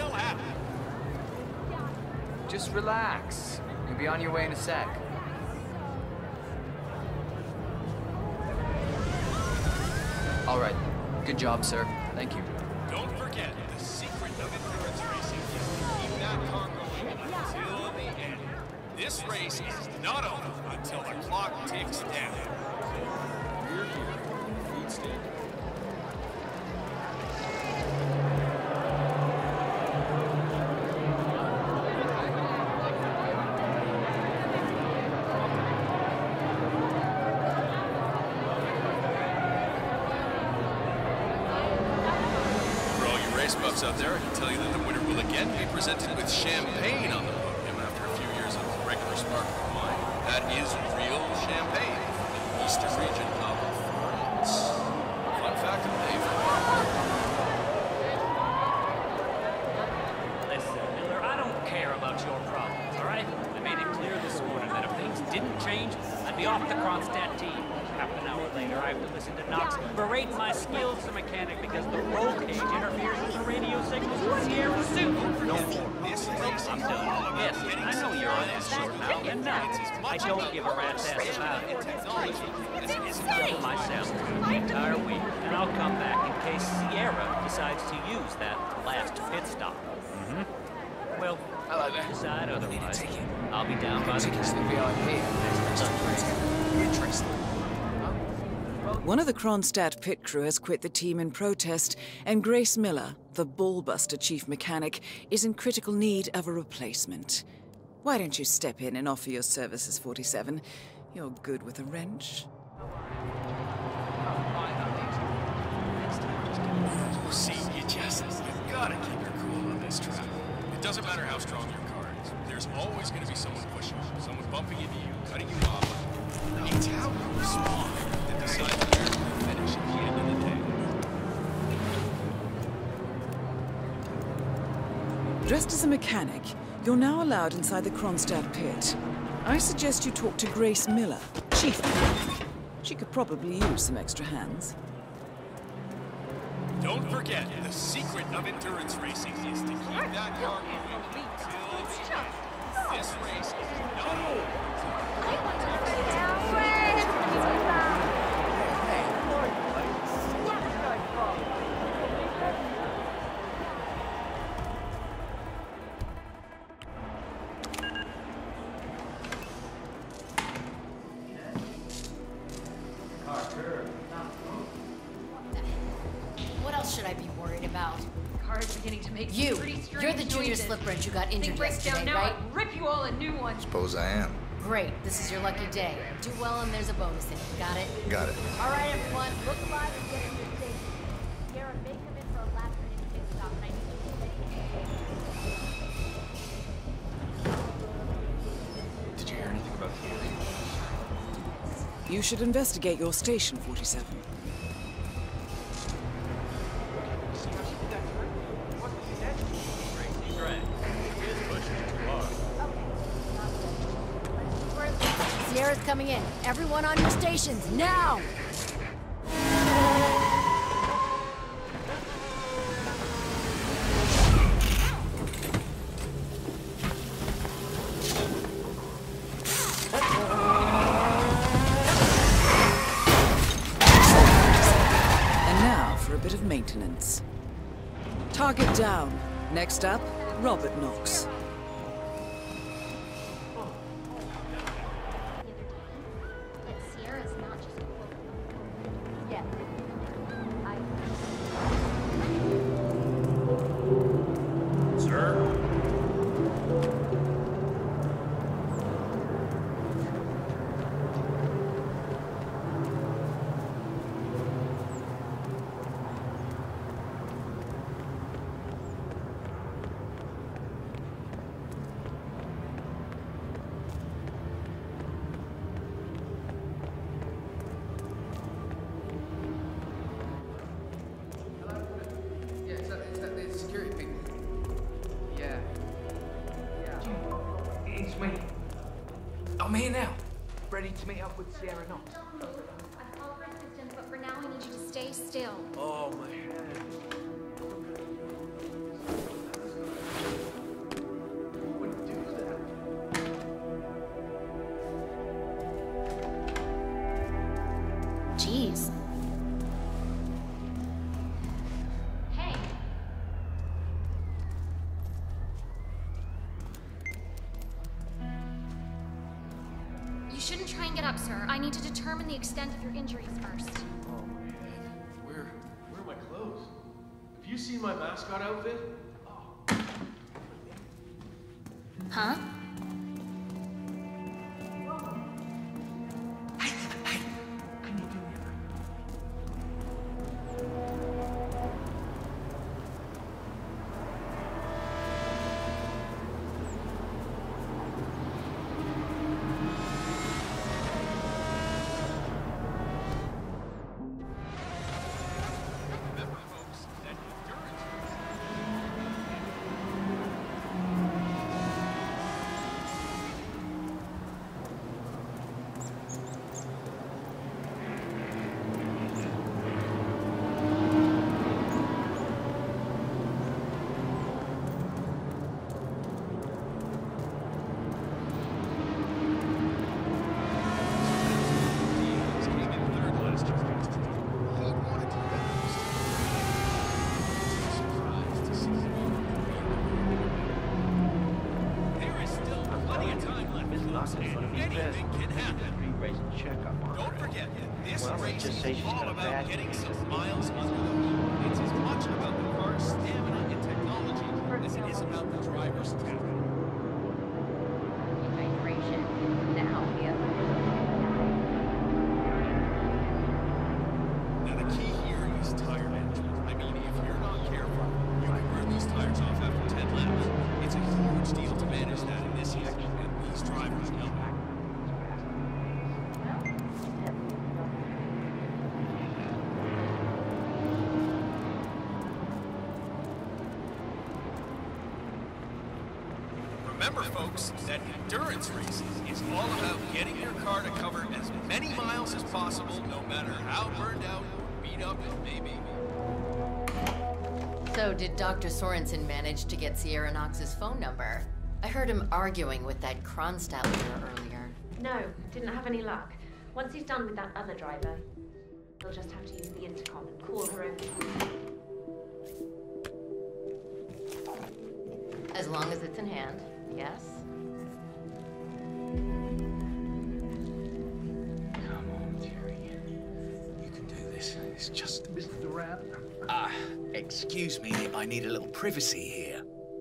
hell happened? Just relax. You'll be on your way in a sec. All right. Good job, sir. Thank you. Don't forget, the secret of endurance racing is to keep that car going until the end. This race is not over until the clock ticks down. We're here. Food stand. Buffs out there, I can tell you that the winner will again be presented with champagne on the podium after a few years of regular sparkling wine. That is real champagne from the eastern region of France. Fun fact of the day for Listen, Miller, I don't care about your problems, all right? I made it clear this morning that if things didn't change, I'd be off the Kronstadt team. Half an hour later, I have to listen to Knox berate my skills as a mechanic because the roll cage interferes with the radio signals in Sierra suit. No more. I'm done. Yes, I know you're on this short now, and no, I don't give a rat's ass about it. It's double myself the entire week, and I'll come back in case Sierra decides to use that last pit stop. Well, decide otherwise. I'll be down by the Interesting. One of the Kronstadt pit crew has quit the team in protest, and Grace Miller, the ballbuster chief mechanic, is in critical need of a replacement. Why don't you step in and offer your services, 47? You're good with a wrench. See, you gotta keep your cool on this track. It doesn't matter how strong your car is. There's always gonna be someone pushing you, someone bumping into you, cutting you off. It's how you respond that decides where you finish at the end of the day. Dressed as a mechanic, you're now allowed inside the Kronstadt pit. I suggest you talk to Grace Miller, chief mechanic. She could probably use some extra hands. Don't forget, the secret of endurance racing is to keep that car moving until the end. This race is not over. What else should I be worried about? Car is beginning to make You! pretty strange You're the junior noises. slip wrench who got injured Thing breaks yesterday, down now, right? I'd rip you all a new one. Suppose I am. Great, this is your lucky day. Do well and there's a bonus in it. Got it? Got it. All right, everyone, look alive and get in your station. Garrett, make him in for a last-minute pit stop, and I need you to stay. Did you hear anything about Haley? You should investigate your station, 47. Sierra's coming in. Everyone on your stations, now! And now for a bit of maintenance. Target down. Next up, Robert Knox. But Sierra's not just a quote. Yeah. Sir? Yeah, it's the security people. Yeah. It's me. I'm here now, ready to meet up with Sierra Knox. Don't move. I've called for assistance, but for now I need you to stay still. Oh, my head. Jeez. Hey. You shouldn't try and get up, sir. I need to determine the extent of your injuries first. Oh, man. Where are my clothes? Have you seen my mascot outfit? Oh. Huh? Remember, folks, that endurance came in third last year. He wanted to bet those teams. Surprised to see there is still plenty of time left, folks, and anything can happen. Don't forget, this race is all about getting some miles under the hood. It's as much about the car's stamina and technology as it is about the driver's talent. Now, the key here is tire management. I mean, if you're not careful, you can burn these tires off after 10 laps. It's a huge deal to manage that in this heat, and these drivers know that. Remember, folks, that endurance racing is all about getting your car to cover as many miles as possible, no matter how burned out or beat up it may be. So, did Dr. Sorensen manage to get Sierra Knox's phone number? I heard him arguing with that Kronstadt leader earlier. No, didn't have any luck. Once he's done with that other driver, he'll just have to use the intercom and call her over. As long as it's in hand, yes? Come on, Terry. You can do this. It's just Mr. Durant. Excuse me, I need a little privacy here.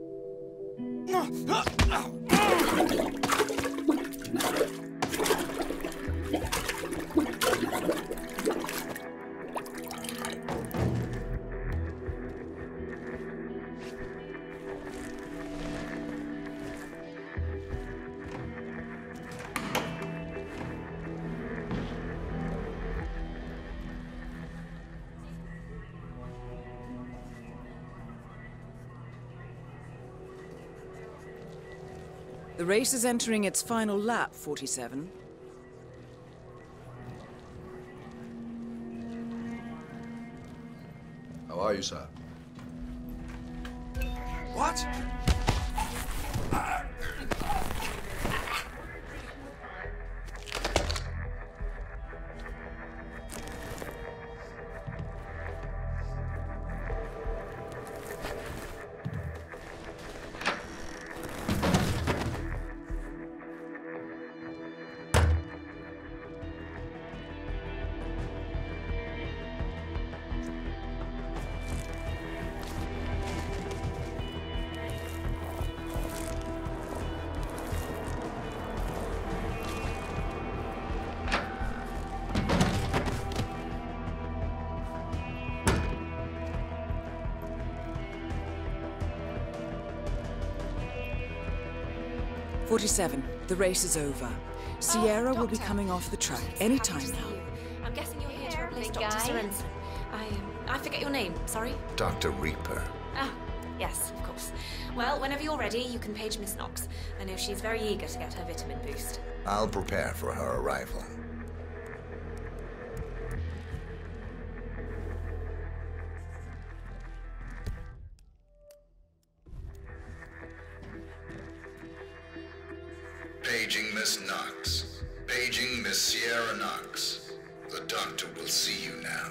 The race is entering its final lap, 47. How are you, sir? What? The race is over. Sierra will be coming off the track any time now. I'm guessing you're here to replace Dr. Sorensen. I forget your name, sorry? Dr. Reaper. Ah, yes, of course. Well, whenever you're ready, you can page Miss Knox. I know she's very eager to get her vitamin boost. I'll prepare for her arrival. Paging Miss Knox. Paging Miss Sierra Knox. The doctor will see you now.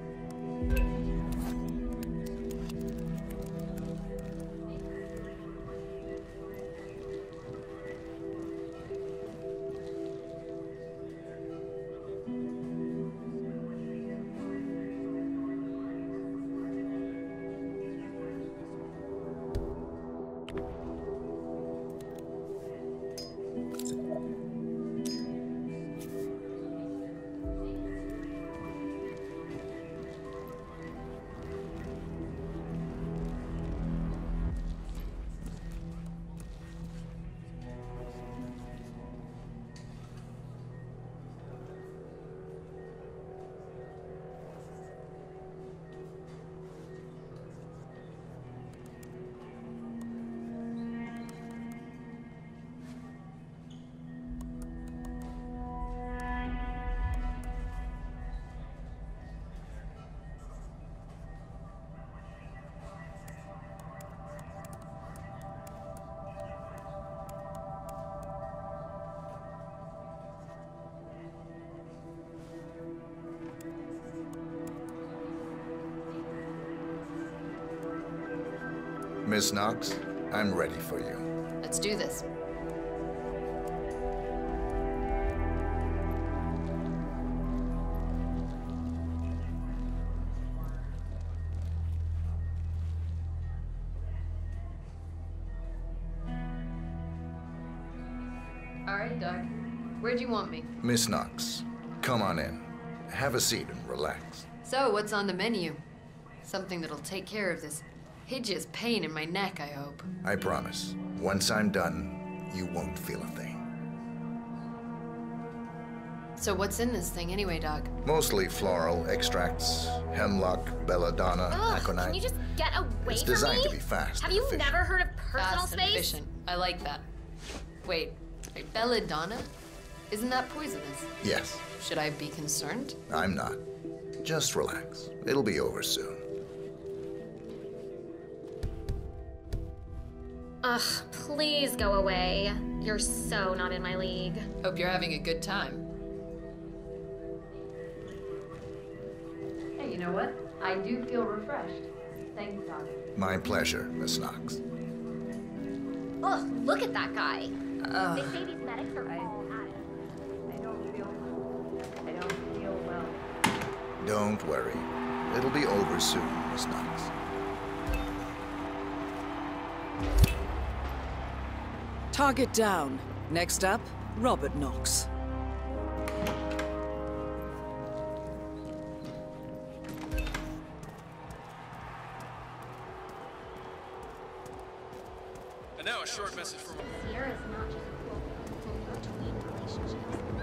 Miss Knox, I'm ready for you. Let's do this. All right, Doc. Where'd you want me? Miss Knox, come on in. Have a seat and relax. So, what's on the menu? Something that'll take care of this hideous pain in my neck, I hope. I promise. Once I'm done, you won't feel a thing. So what's in this thing anyway, Doc? Mostly floral extracts, hemlock, belladonna, aconite. Can you just get away from me? It's designed to be fast. Have you and never heard of personal Fast and space? efficient. I like that. Wait, belladonna? Isn't that poisonous? Yes. Should I be concerned? I'm not. Just relax. It'll be over soon. Ugh, please go away. You're so not in my league. Hope you're having a good time. Hey, you know what? I do feel refreshed. Thanks, Doc. My pleasure, Miss Knox. Ugh, look at that guy. They say these medics are all at it. I don't feel well. Don't worry. It'll be over soon, Miss Knox. Target down. Next up, Robert Knox. And now a short message from... Sierra's not just a quote-unquote between relationships.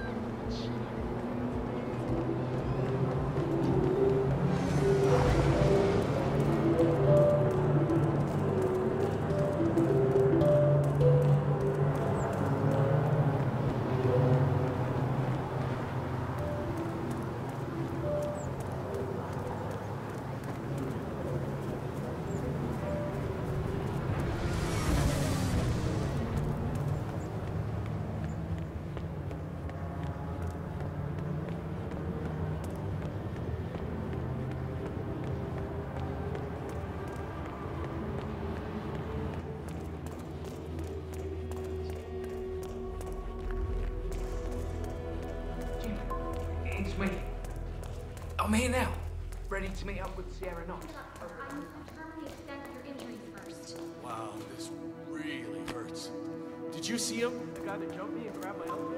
It's me. I'm here now, ready to meet up with Sierra Knox. I need to determine the extent of your injuries first. Wow, this really hurts. Did you see him? The guy that jumped me and grabbed my outfit?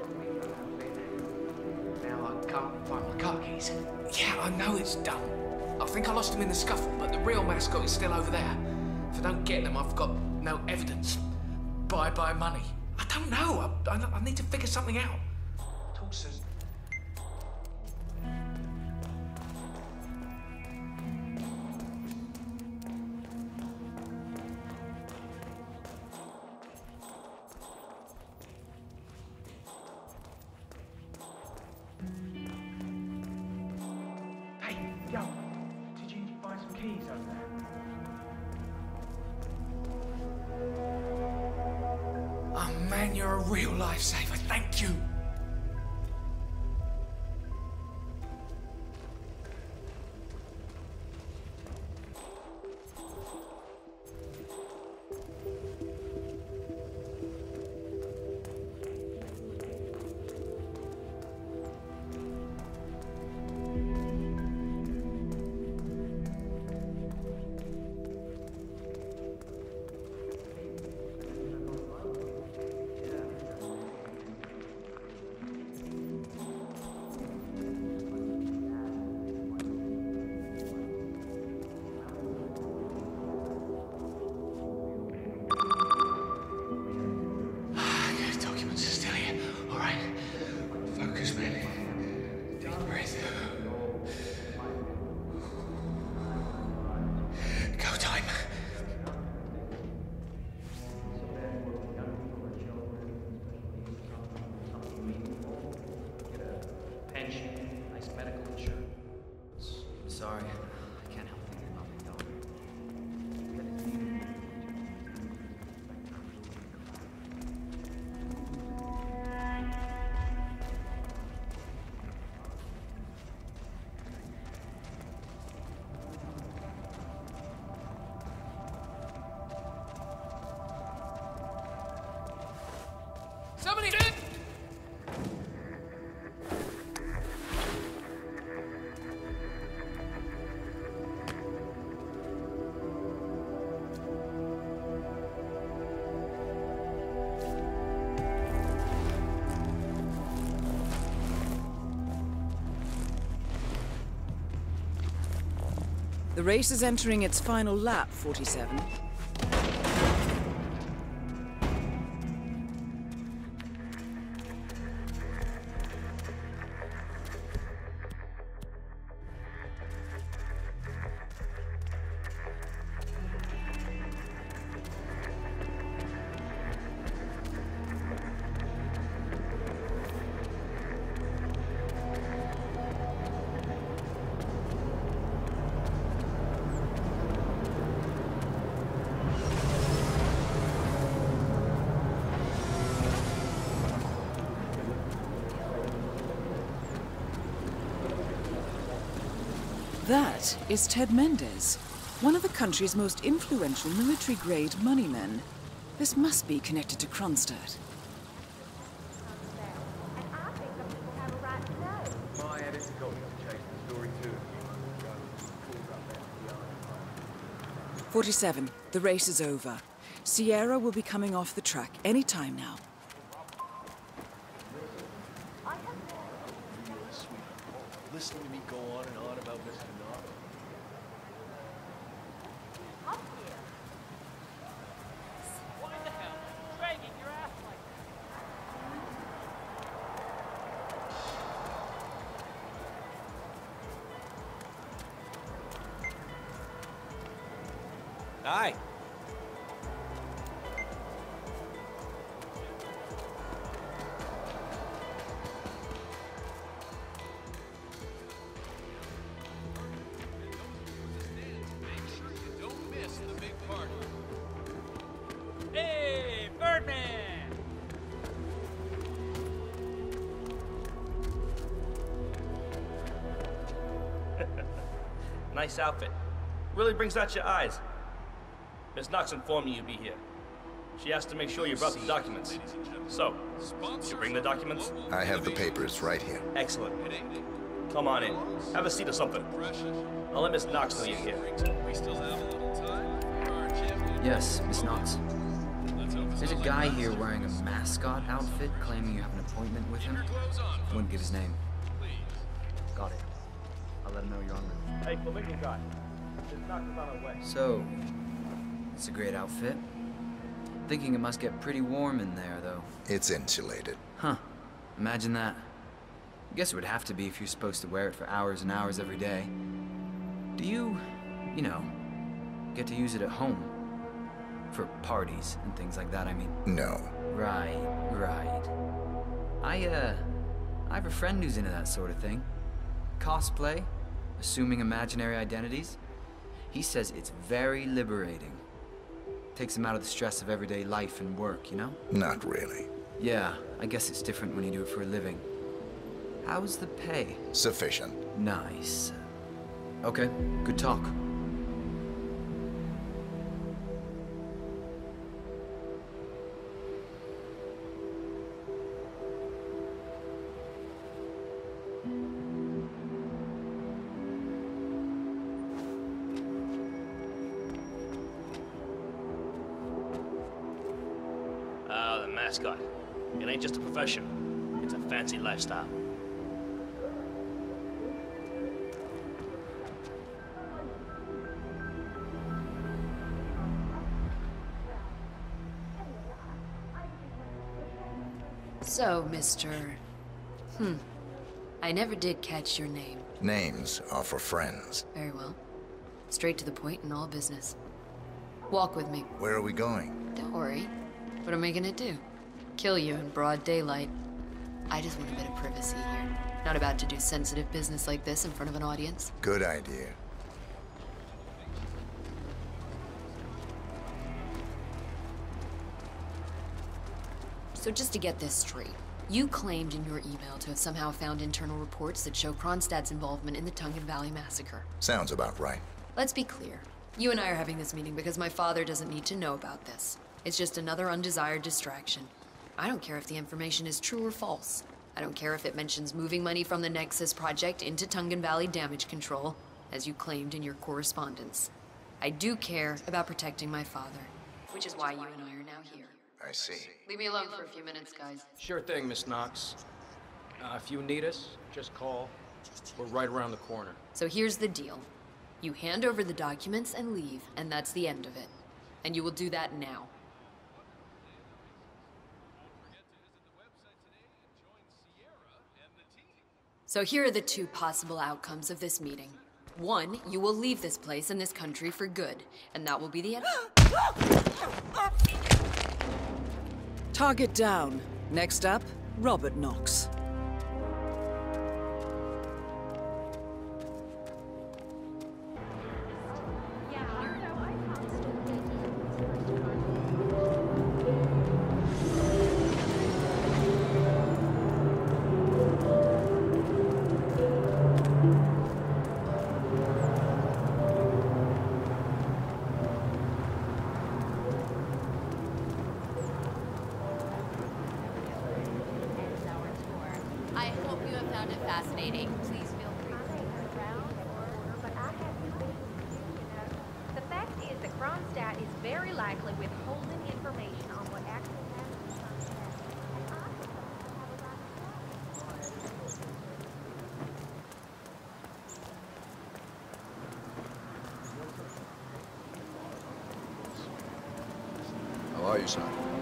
Now I can't find my car keys. Yeah, I know it's dumb. I think I lost them in the scuffle, but the real mascot is still over there. If I don't get them, I've got no evidence. Bye-bye money. I don't know. I need to figure something out. Talk soon. Hey, yo, did you find some keys over there? Oh man, you're a real lifesaver. Thank you. Excuse me. Deep breath. Go time. Pension, nice medical insurance. Sorry, I can't help thinking about my daughter. Somebody! The race is entering its final lap, 47. That is Ted Mendez, one of the country's most influential military-grade moneymen. This must be connected to Kronstadt. My editor got me to chase the story too. 47. The race is over. Sierra will be coming off the track any time now. Listening to me go on and on about Mr. Knox. Why the hell? Dragging your ass like Hi. Hey, Birdman! Nice outfit. Really brings out your eyes. Miss Knox informed me you'd be here. She asked to make sure you brought the documents. So, did you bring the documents? I have the papers right here. Excellent. Come on in. Have a seat or something. I'll let Miss Knox know you're here. Yes, Miss Knox. There's a guy here wearing a mascot outfit claiming you have an appointment with him. Wouldn't give his name. Got it. I'll let him know you're on route. Hey, Flamingo guy. Miss Knox is on her way. So, it's a great outfit. Thinking it must get pretty warm in there, though. It's insulated. Huh. Imagine that. I guess it would have to be if you're supposed to wear it for hours and hours every day. Do you, get to use it at home? For parties and things like that, I mean. No. Right. I have a friend who's into that sort of thing. Cosplay, assuming imaginary identities. He says it's very liberating. Takes him out of the stress of everyday life and work, you know? Not really. Yeah, I guess it's different when you do it for a living. How's the pay? Sufficient. Nice. Okay, good talk. The mascot. It ain't just a profession. It's a fancy lifestyle. So, Mr. I never did catch your name. Names are for friends. Very well. Straight to the point in all business. Walk with me. Where are we going? Don't worry. What am I gonna do? Kill you in broad daylight. I just want a bit of privacy here. Not about to do sensitive business like this in front of an audience. Good idea. So just to get this straight, you claimed in your email to have somehow found internal reports that show Kronstadt's involvement in the Tungan Valley massacre. Sounds about right. Let's be clear. You and I are having this meeting because my father doesn't need to know about this. It's just another undesired distraction. I don't care if the information is true or false. I don't care if it mentions moving money from the Nexus project into Tungan Valley damage control, as you claimed in your correspondence. I do care about protecting my father, which is why you and I are now here. I see. Leave me alone for a few minutes, guys. Sure thing, Miss Knox. If you need us, just call. We're right around the corner. So here's the deal. You hand over the documents and leave, and that's the end of it. And you will do that now. So here are the two possible outcomes of this meeting. One, you will leave this place and this country for good, and that will be the end. Target down. Next up, Robert Knox. I hope you have found it fascinating. Please feel free to stick around But I have the fact is that Kronstadt is very likely withholding information on what actually happened to How are you, son?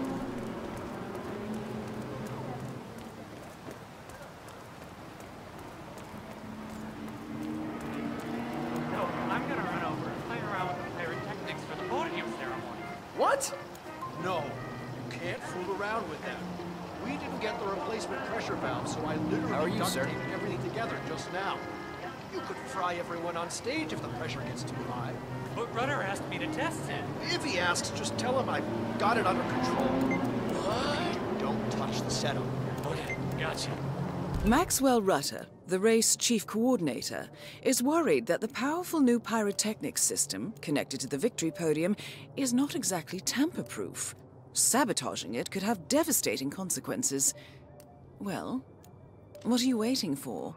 I'm gonna run over and play around with the pyrotechnics for the podium ceremony. What? No, you can't fool around with that. We didn't get the replacement pressure valve, so I literally duct taped everything together just now. You could fry everyone on stage if the pressure gets too high. But Rudder asked me to test it. If he asks, just tell him I've got it under control. What? Don't touch the setup. Okay, gotcha. Maxwell Rutter, the race chief coordinator, is worried that the powerful new pyrotechnics system connected to the victory podium is not exactly tamper-proof. Sabotaging it could have devastating consequences. Well, what are you waiting for?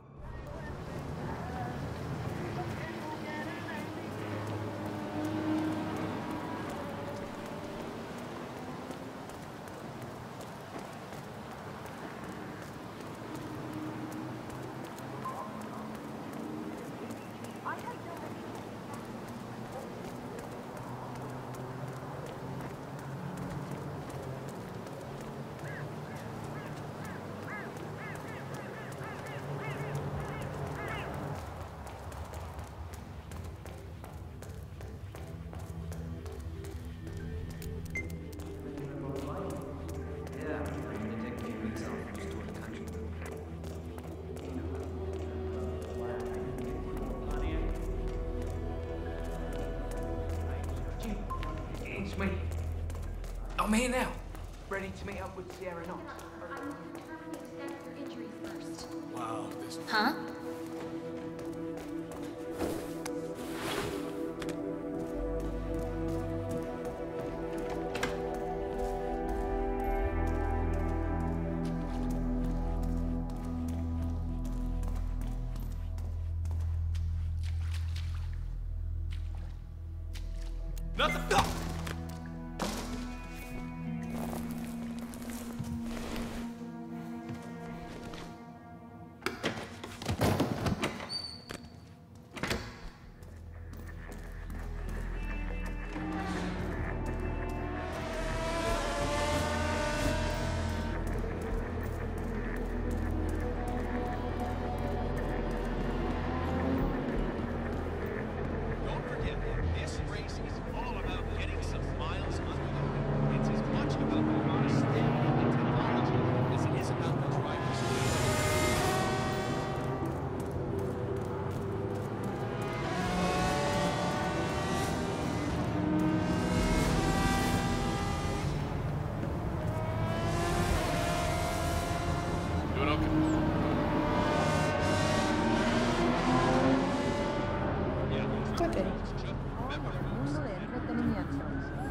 It's me. I'm here now. Ready to meet up with Sierra Knox. I'm determining the extent of your injuries first. Wow, this... Huh? Nothing... No! mundo de entretenimiento.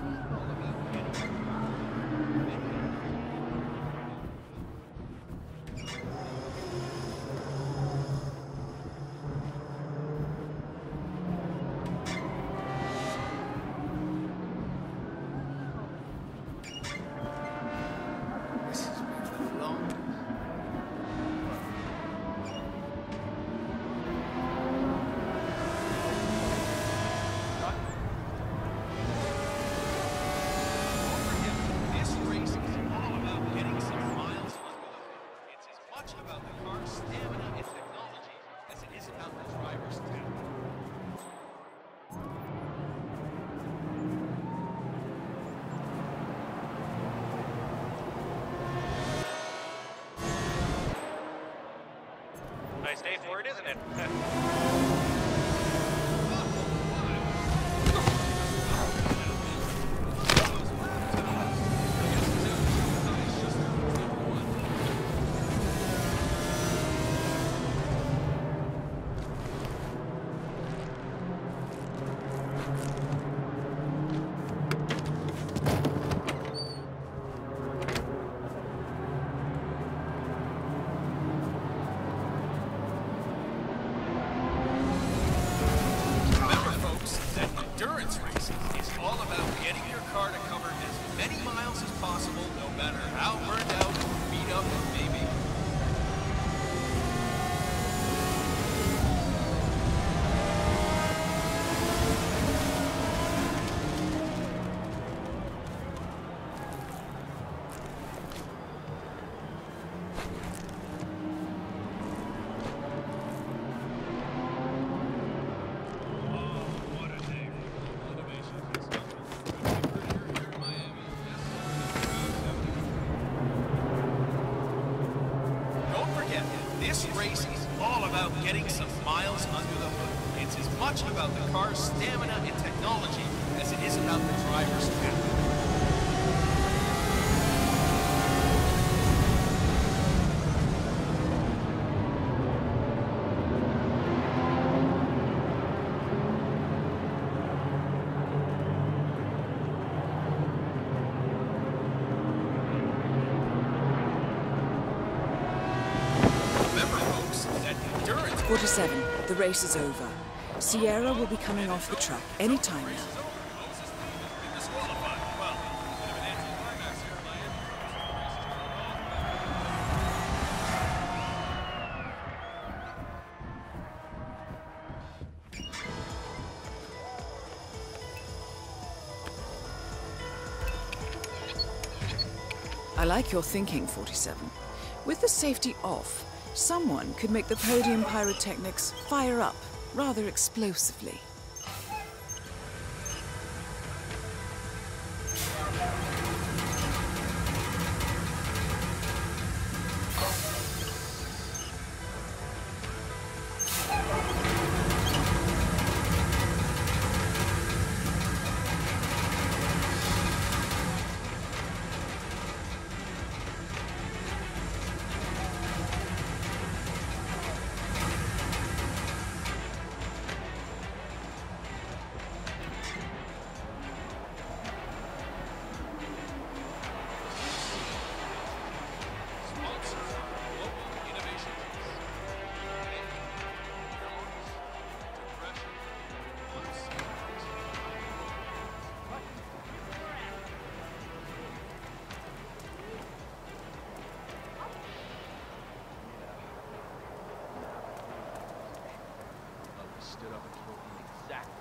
Nice day for it, isn't it? This race is all about getting some miles under the hood. It's as much about the car's stamina and technology as it is about the driver's talent. Remember, folks, that endurance... 47. The race is over. Sierra will be coming off the truck any time now. I like your thinking, 47. With the safety off, someone could make the podium pyrotechnics fire up rather explosively. Stood up and told me exactly.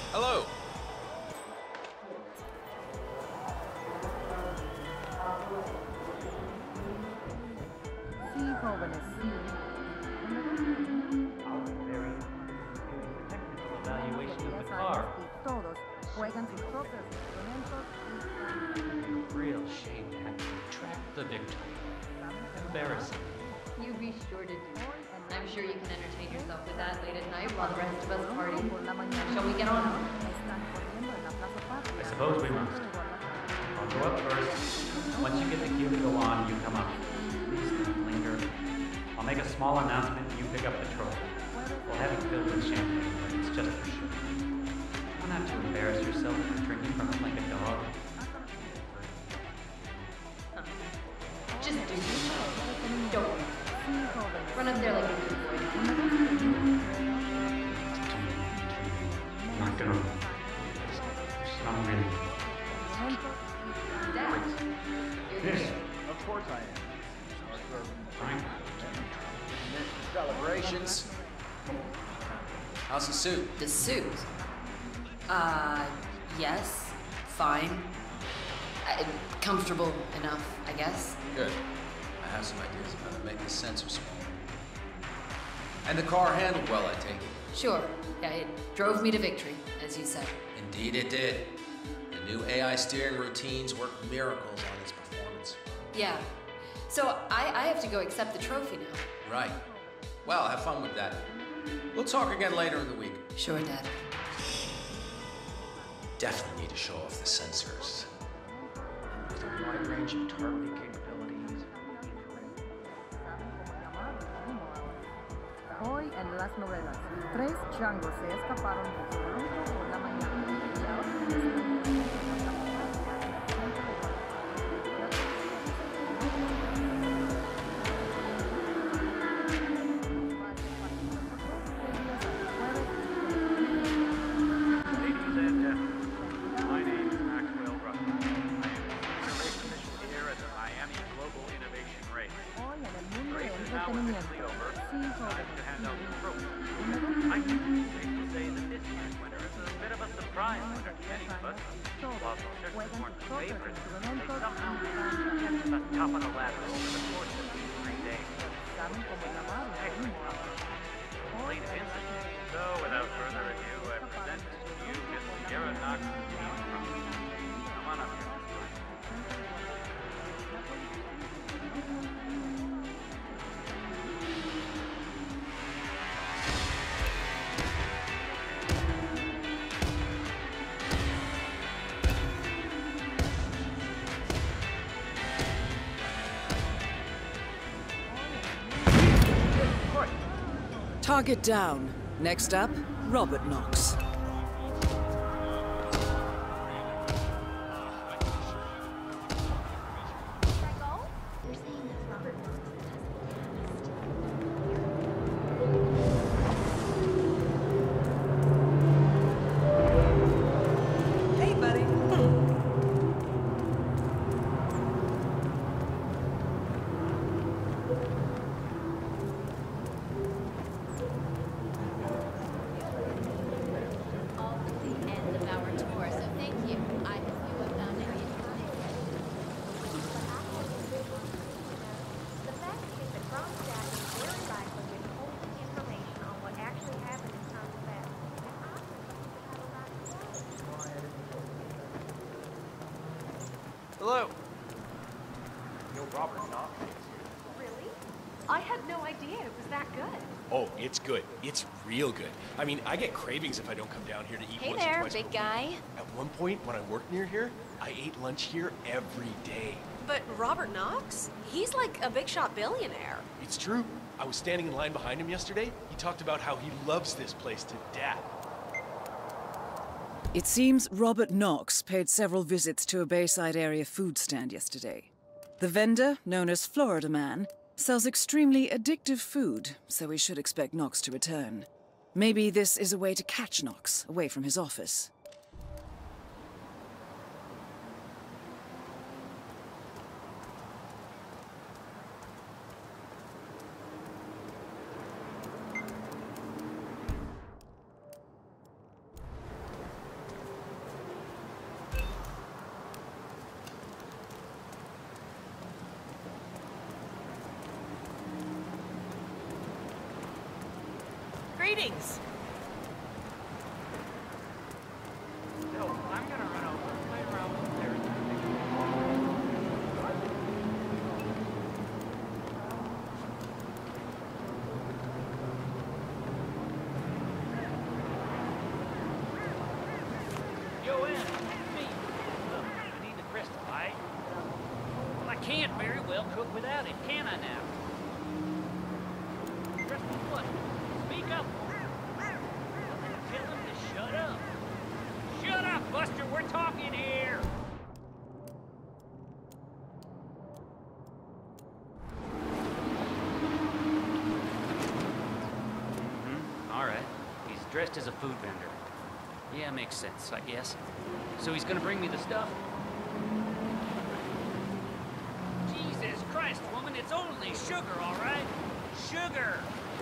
Hello. Sí, jóvenes, sí. Evaluation of the car. Todos juegan sus propios instrumentos. Real shame to have to retract the victory. Embarrassing. You be sure to do it. I'm sure you can entertain yourself with that late at night while the rest of us party. Shall we get on? I suppose we must. I'll go up first. Once you get the cue to go on, you come up. Please don't linger. I'll make a small announcement and you pick up the trophy. We'll have it filled with champagne, but it's just for show. You don't have to embarrass yourself for drinking from it like a dog. Just do it. Don't worry. Run up there like a good boy. Not gonna. It's not really. Dad, you're Yes. here. Of course I am. Fine. Celebrations. How's the suit? The suit? Yes. Fine. Comfortable enough, I guess. Good. I have some ideas of how to make the sensor small. And the car handled well, I take it. Sure. Yeah, it drove me to victory, as you said. Indeed it did. The new AI steering routines work miracles on its performance. Yeah. So I have to go accept the trophy now. Right. Well, have fun with that. We'll talk again later in the week. Sure, Dad. Definitely need to show off the sensors. With a wide range of targeting capabilities. Hoy en las novelas, 3 changos se escaparon de su auto por la mañana y ahora Ladies and gentlemen, my name is Maxwell Russell. I am the race commissioner here at the Miami Global Innovation Race. The race is now officially over. Time to hand out the trophy. I think it's safe to say that this year's winner is a bit of a surprise winner to many of us. While the certainly weren't the favorites, they somehow managed to get to the top of the ladder over the course of these 3 days. Excellent company. Complete Vincent. So, without further ado, I present to you Miss Sierra Knox and Team Crump. Come on up here. Target down. Next up, Robert Knox. Hey, buddy. Hello. Yo, Robert Knox. Really? I had no idea it was that good. Oh, it's good. It's real good. I mean, I get cravings if I don't come down here to eat Hey once or there, twice big per guy. week. At one point, when I worked near here, I ate lunch here every day. But Robert Knox? He's like a big shot billionaire. It's true. I was standing in line behind him yesterday. He talked about how he loves this place to death. It seems Robert Knox paid several visits to a Bayside area food stand yesterday. The vendor, known as Florida Man, sells extremely addictive food, so we should expect Knox to return. Maybe this is a way to catch Knox away from his office. Greetings. No, I'm gonna run over and play around with there. Yo, Ann, it's me. Look, I need the crystal, right? Well, I can't very well cook without it, can I now? Crystal what? Speak up. Tell him to shut up. Shut up, Buster! We're talking here! Alright. He's dressed as a food vendor. Yeah, makes sense, I guess. So he's gonna bring me the stuff? Jesus Christ, woman, it's only sugar, alright? Sugar!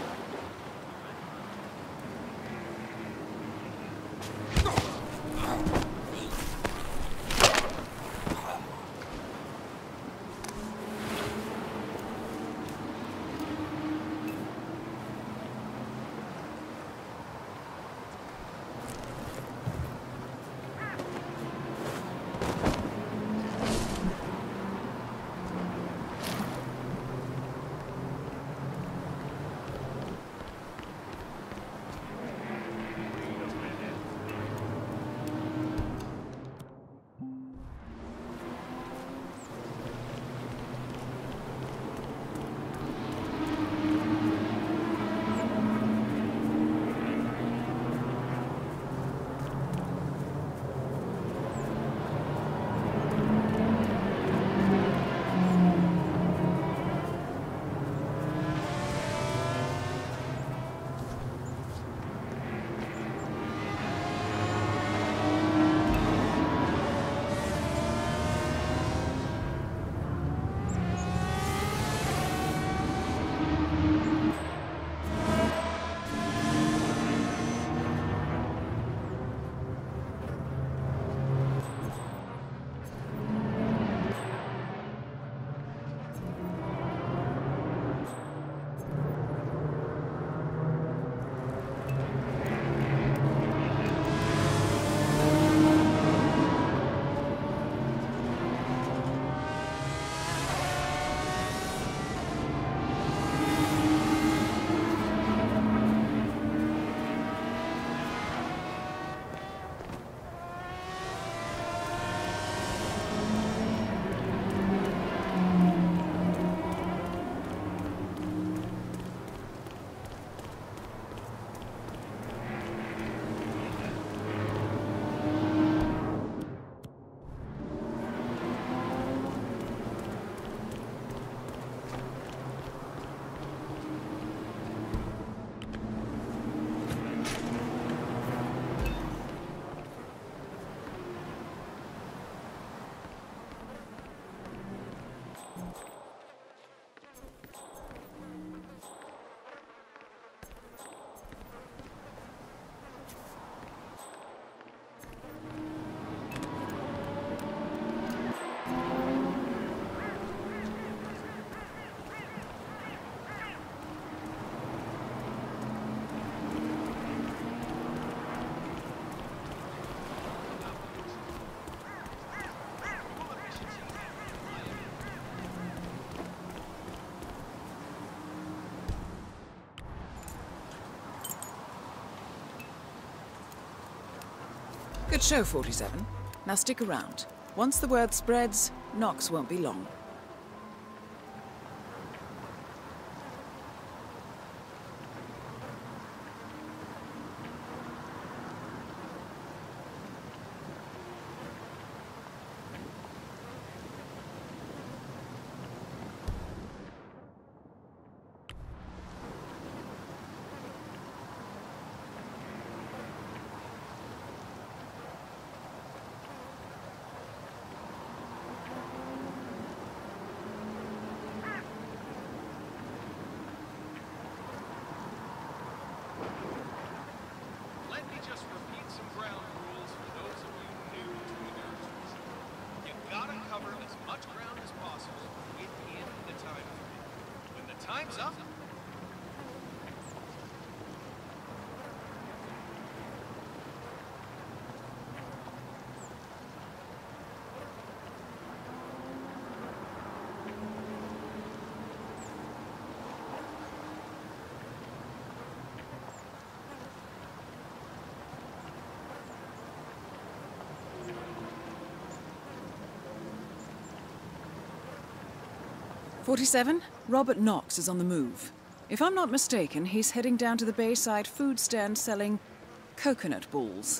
Good show, 47. Now stick around. Once the word spreads, Knox won't be long. Time's up. 47, Robert Knox is on the move. If I'm not mistaken, he's heading down to the Bayside food stand selling coconut balls.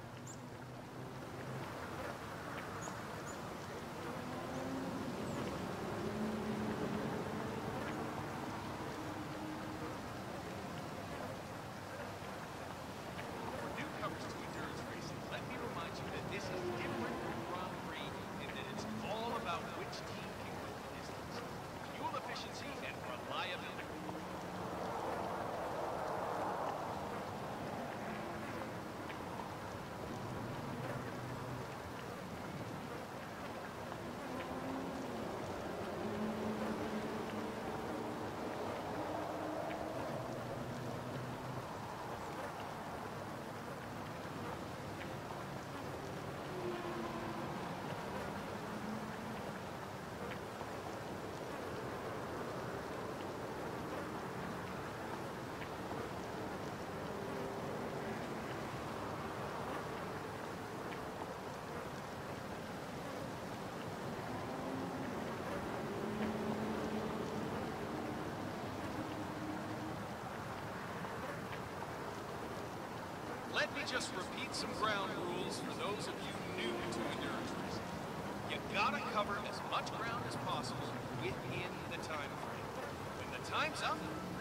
Let me just repeat some ground rules for those of you new to endurance racing. You gotta cover as much ground as possible within the time frame. When the time's up...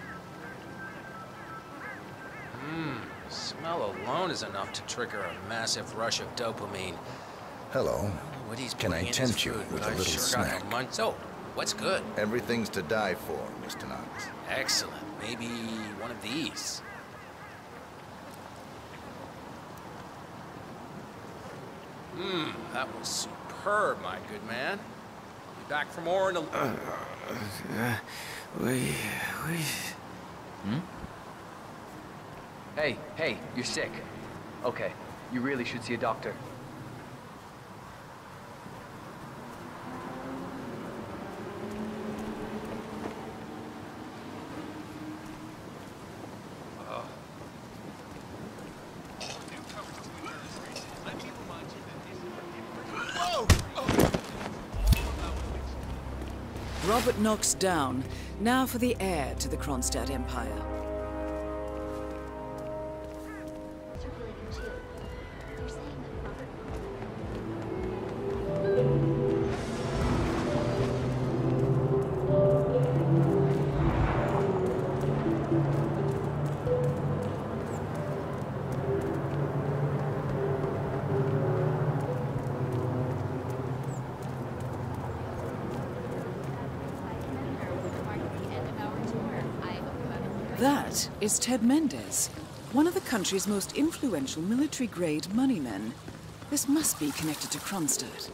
Smell alone is enough to trigger a massive rush of dopamine. Hello. What he's Can I putting in tempt his you food, with but a I little sure got snack? the munch. So, what's good? Everything's to die for, Mr. Knox. Excellent. Maybe one of these. That was superb, my good man. I'll be back for more in a... Hey, you're sick. Okay, you really should see a doctor. Robert Knox down. Now for the heir to the Kronstadt Empire. That is Ted Mendez, one of the country's most influential military-grade moneymen. This must be connected to Kronstadt.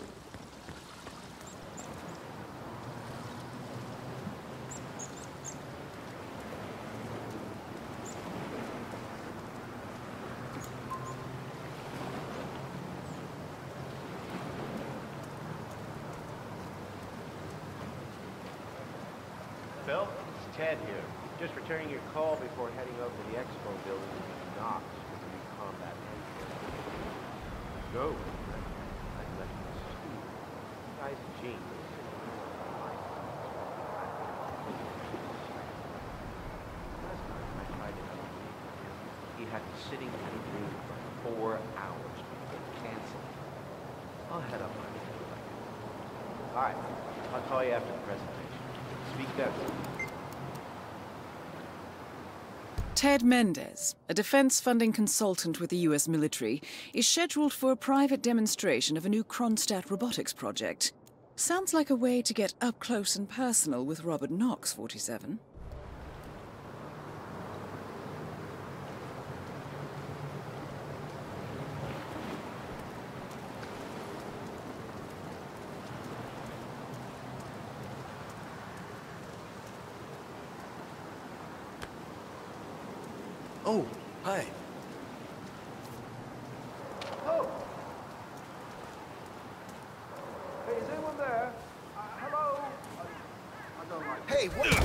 Phil, it's Ted here. Just returning your call before heading over to the expo building to meet Knox with the new combat headquarters. Go. I left the school. Guy's a genius. Last time I tried to help him, he had me sitting in a room for 4 hours before canceling. I'll head up on it. All right. I'll call you after the presentation. Speak then. Ted Mendez, a defense funding consultant with the US military, is scheduled for a private demonstration of a new Kronstadt robotics project. Sounds like a way to get up close and personal with Robert Knox, 47. Oh, hi. Oh! Hey, is anyone there? Hello? I don't like... Hey, what?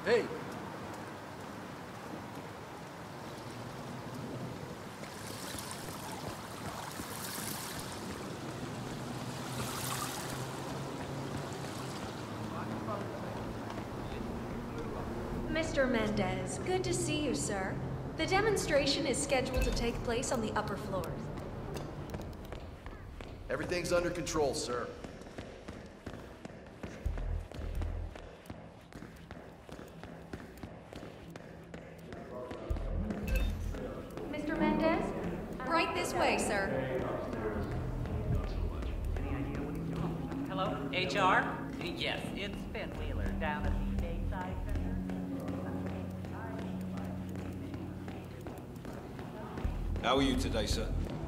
Hey. Mr. Mendez, good to see you, sir. The demonstration is scheduled to take place on the upper floors. Everything's under control, sir. Mr. Mendez? Right this way, sir. Hello, HR? Yes, it's Ben Wheeler down at the Bayside Center. How are you today, sir?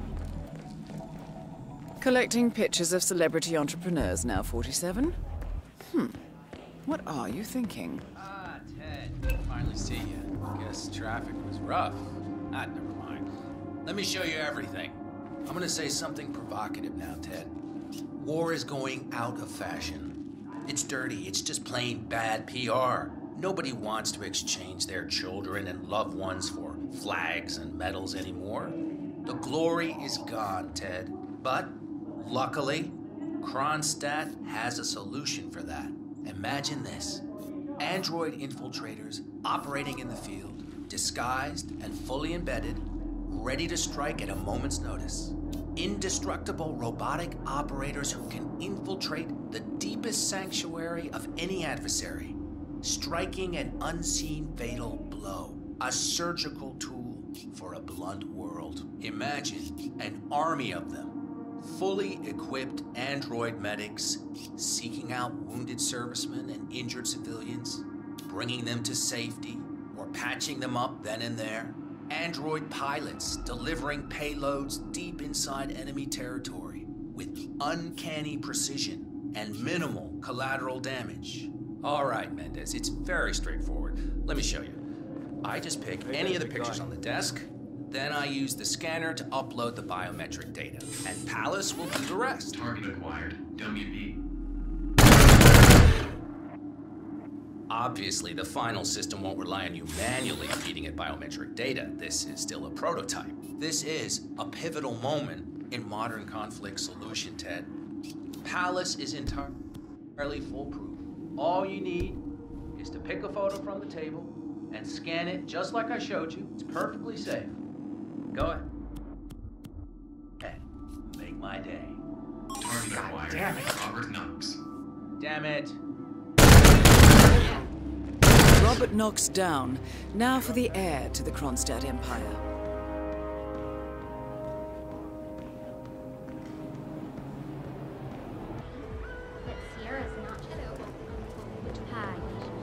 Collecting pictures of celebrity entrepreneurs, now 47? What are you thinking? Ah, Ted. Finally see you. Guess traffic was rough. Ah, never mind. Let me show you everything. I'm gonna say something provocative now, Ted. War is going out of fashion. It's dirty. It's just plain bad PR. Nobody wants to exchange their children and loved ones for flags and medals anymore. The glory is gone, Ted. But, luckily, Kronstadt has a solution for that. Imagine this. Android infiltrators operating in the field, disguised and fully embedded, ready to strike at a moment's notice. Indestructible robotic operators who can infiltrate the deepest sanctuary of any adversary, striking an unseen fatal blow, a surgical tool for a blunt world. Imagine an army of them, fully equipped android medics seeking out wounded servicemen and injured civilians, bringing them to safety or patching them up then and there. Android pilots delivering payloads deep inside enemy territory with uncanny precision and minimal collateral damage. All right, Mendez, it's very straightforward. Let me show you. I just pick any of the pictures on the desk, then I use the scanner to upload the biometric data, and Palace will do the rest. Target acquired. WP. Obviously, the final system won't rely on you manually feeding it biometric data. This is still a prototype. This is a pivotal moment in modern conflict solution, Ted. Palace is entirely foolproof. All you need is to pick a photo from the table and scan it just like I showed you. It's perfectly safe. Go ahead. Ted, make my day. Target acquired. Damn it. Robert Knox. Damn it. Robert Knox down. Now for the heir to the Kronstadt Empire. But Sierra's not. Hi.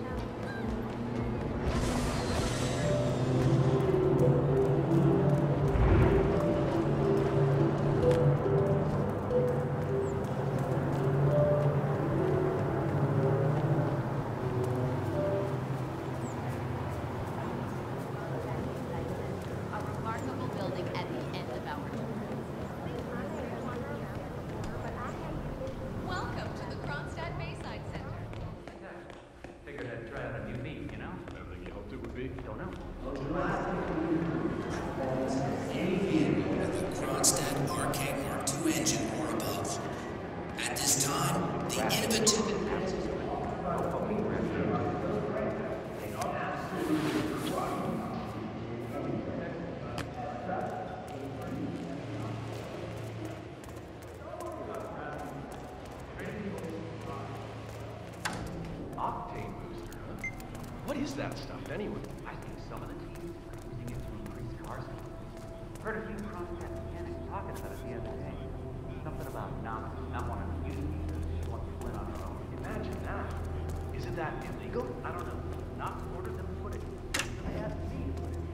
What is that stuff, anyway? I think some of the teams are using it to increase car sales. Heard a few Kronstadt mechanics talking about it the other day. Something about not wanting to use it because she wants to win on her own. Imagine that. Isn't that illegal? I don't know. Knox ordered them to put it. So they asked me to put it.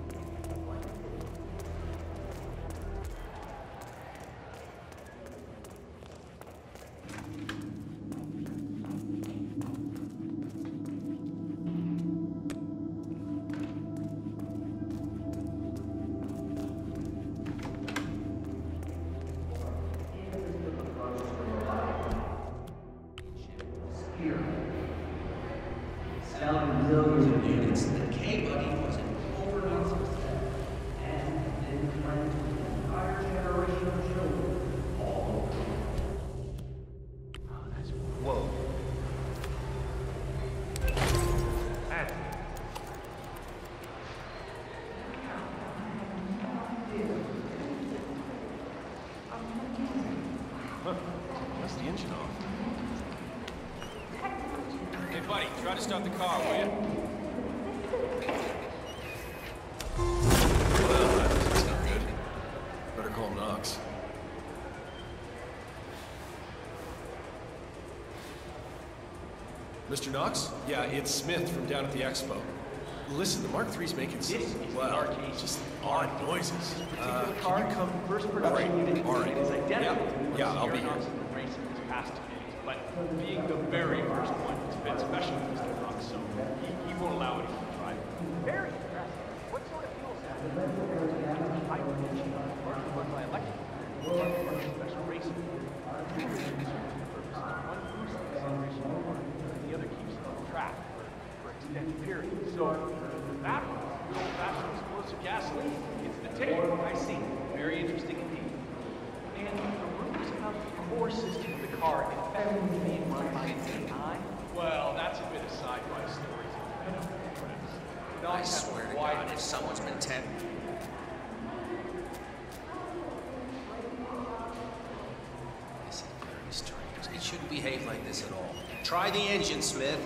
Selling millions of units. evidence that K-Buddy was an overnight and then claimed an entire generation of children all over. Oh, that's whoa. That's the engine off. Hey, buddy, try to start the car, will you? Well, that's not good. Better call Knox. Mr. Knox? Yeah, it's Smith from down at the expo. Listen, the Mark III's making some, well, just odd noises. Can you come first production unit? All right. Yeah, I'll be here. But being the very first one is a bit special for Mr. Knox, so he won't allow anyone to try. Very interesting. What sort of fuel cell? High potential, or run by electric. Special racing. One boosts the acceleration of the car, and the other keeps it on track for extended periods. So that one, good old-fashioned explosive gasoline, it's the ticket. I see. Very interesting indeed. And the rumors about the core system of the car effectively being run by AI? Well, that's a bit of sci-fi stories. I swear to God, if someone's been This is very strange. It shouldn't behave like this at all. Try the engine, Smith.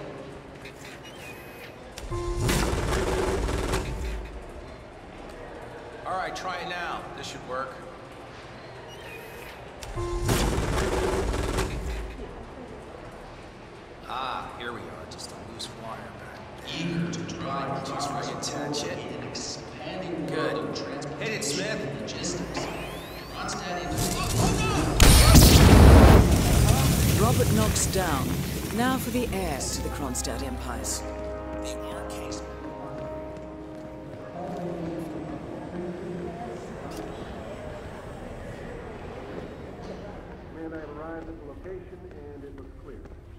All right, try it now. This should work. Ah, here we are. Just a loose wire back. Eager to try. Just reattach it. Good. Hit it, Smith. Logistics. Robert Knox down. Now for the heir to the Kronstadt empires. Man, I arrived at the location and it was clear.